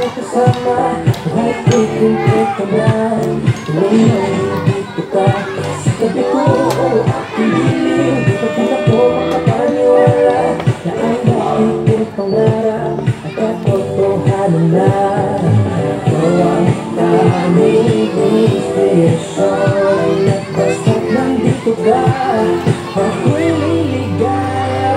kasama. Kahit ikumpit ka lang, tuloy na dito ka sa tabi ko. Hindi ko makapaniwala na ang dating pangarap at katotohanan na. Ikaw ang daming inspirasyon at basta't nandito ka, ako'y liligaya.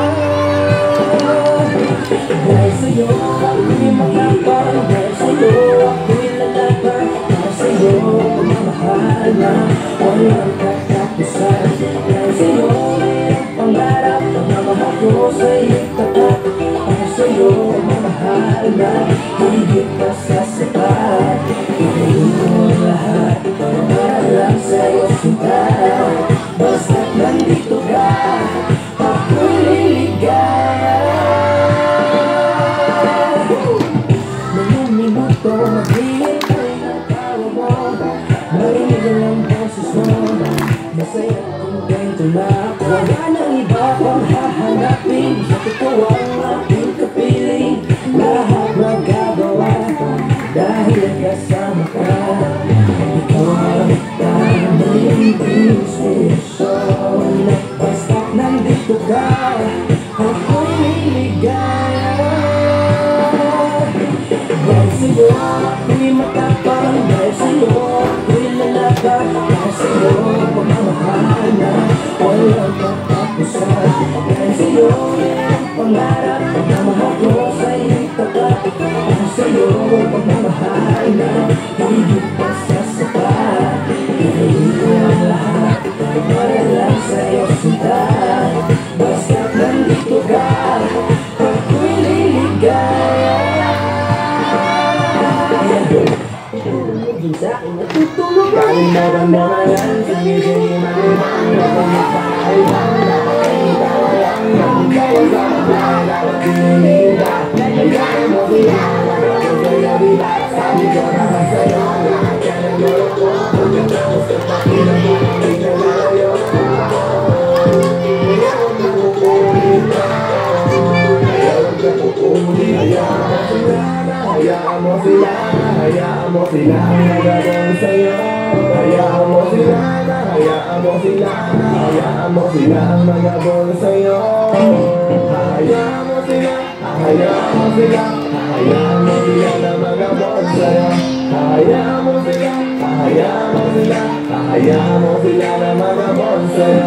Dahil sa'yo ako'y matapang, dahil sa'yo ako'y lalaban, dahil sa'yo pagmamahal na walang katapusan. Dahil sa'yo mayroong pangarap, pagmamahal ko sa'yo tapat. Dahil sa'yo pagmamahal na higit pa sa sapat. Gagawin ko ang lahat para lang sa'yo sinta. Basta't nandito ka, ako'y liligaya. Minuto maghihintay ng tawa mo, marinig ang boses mo, masaya at kontento na ako. Wala nang iba pang hahanapin, sa totoo ang aking kapiling. Lahat magagawa dahil kasama ka. Ikaw ang daming inspirasyon at basta't nandito ka, ako'y liligaya. Dahil sa'yo ako'y matapang, dahil sa'yo ako'y lalaban, dahil sa'yo pagmamahal na walang katapusan. Dahil sa'yo mayroong pangarap, pagmamahal ko sa'yo tapat. Dahil sa'yo pagmamahal na higit pa sa sapat. Gagawin ko ang lahat para lang sa'yo sinta. Basta't nandito ka, ako'y liligaya. Galing naramdaman, sige-sige malimang, napagpapahilang, dapat ikaw lang, ang kaya sa mga dapat pinita. Hayaan mo sila, dapat ko sa'yo diba, sabi ko naman sa'yo, lahat ka ng lolo ko, pagkatapos ka pa pinagpapagig na lalayo. Hayaan mo pupunita, hayaan ka pupunita, hayaan mo sila, hayaan mo sila, nagagawin sa'yo. Hayaan mo sila, hayaan mo sila, hayaan mo sila ang magabol sa'yo. Hayaan mo sila, hayaan mo sila, hayaan mo sila na magabol sa'yo. Hayaan mo sila, hayaan mo sila, hayaan mo sila na magabol sa'yo.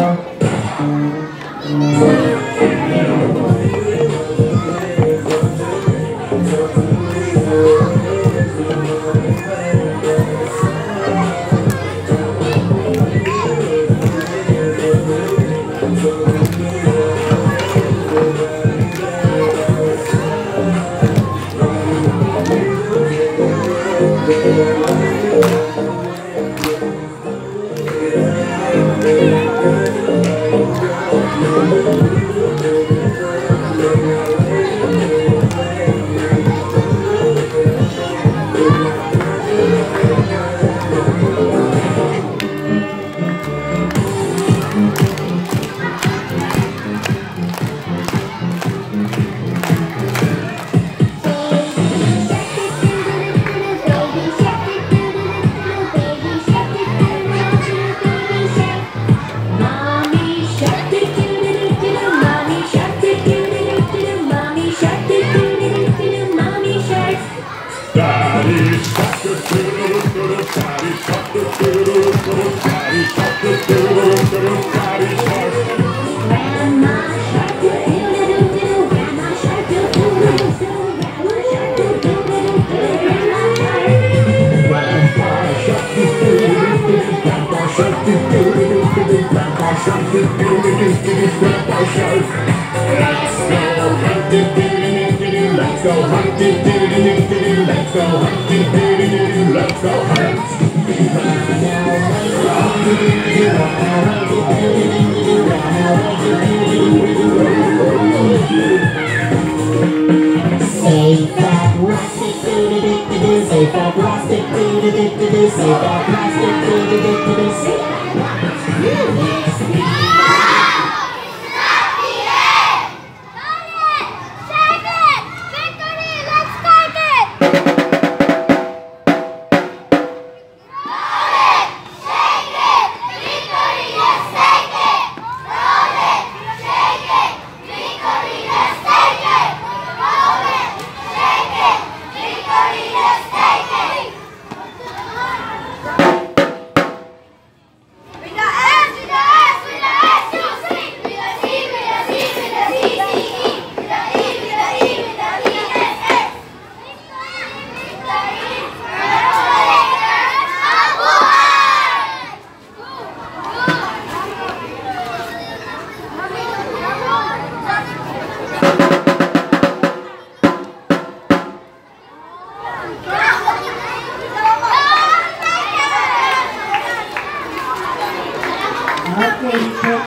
Victory! Let's take it! Okay.